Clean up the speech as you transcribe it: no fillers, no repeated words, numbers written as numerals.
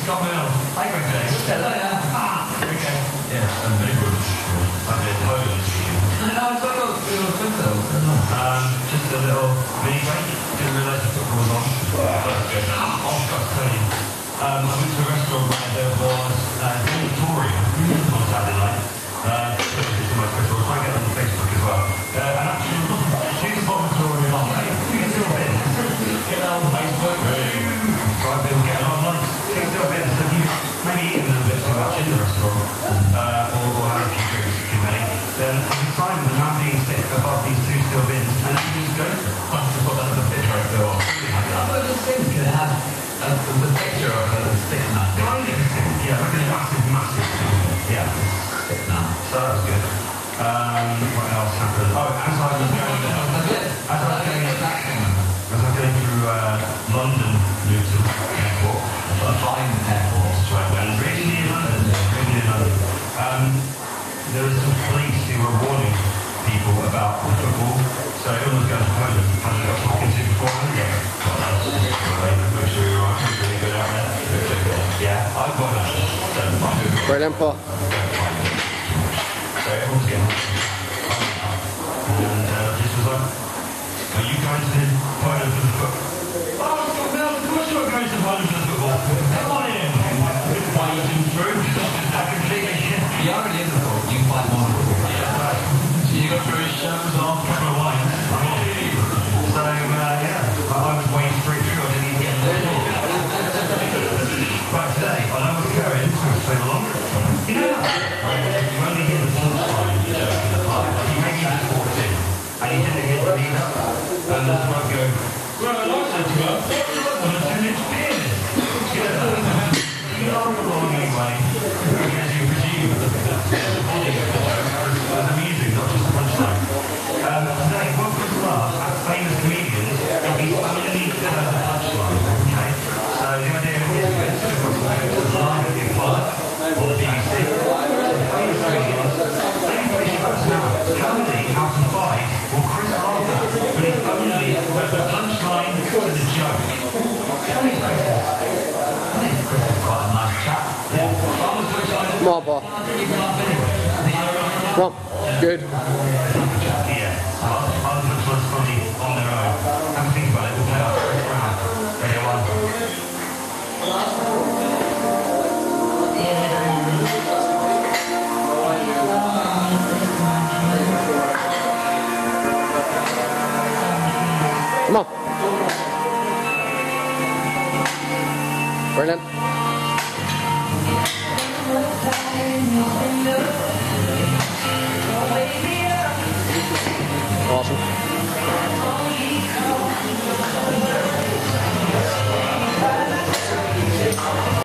Scott Mills. Hi, Greg. Hello, okay. Yeah, and very good. I've been Polish. No, it's like a little Twitter. Just a little mini break. Didn't realise the football was on. That's good. Oh, I've got to tell you. I went to a restaurant where there was Victoria on Saturday night. This is my Twitter. I'll try and get it on Facebook as well. And actually, she's a Victoria on. You can still been. Get it on Facebook. Right, people getting on lunch. You can still been. So you maybe eating a little bit too much in the restaurant, or had a few drinks too many, then I've decided that I'm being sick above these two steel bins, and you just go for it. I've just got that little picture right there. I just think you could have the picture of a stick nut. Yeah, like a massive yeah, stick nut. So that was good. What else happened? Oh, as I was going through London Luton Airport, a fine airport, that's right, when really near London, there were some police who were warning people about the football, so everyone was going to Poland, and they got talking to beforehand. Make sure you're right, really good out there. Yeah, I've got that. Brilliant, Paul. So everyone's getting and this was like, are you going to Poland for the football? Oh, no, of course you're going to Poland for the football. Come on in. Why are you doing through? I completely... You are in Liverpool, you can find one football. Yeah, right. So you got through his shows off, a couple of wines. So, yeah, I was waiting for it through, I didn't even get there. Right, today, I know what's going, so it's so long. You know, you only hit the punchline, you know, in the park. You maybe just walked in, and you didn't hit the lead up, and the smoke go, well, I like that to go, well, it's an experience. You know, the wrong anyway, because you presume that the body of the joke was amusing, not just the punchline. Today, what was last, as famous comedians, we only heard the punchline, okay? So the idea is to go to live at the Apollo, or the BBC, famous comedians, everybody goes now, comedy out of five, or Chris Arthur, but it's only the punchline to the joke. Comedy's great. Quite a nice chap. Come on, Paul. Come on. Good. Yeah. Other looks was funny on their own. Have a think about it. We'll play our first round. Ready, one. Come on. Brilliant.